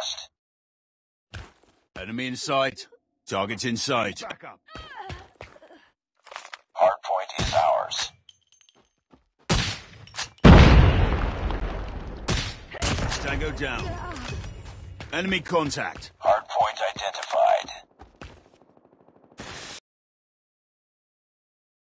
lost. Enemy in sight. Target's in sight. Back up. Hardpoint is ours. Tango down. Enemy contact.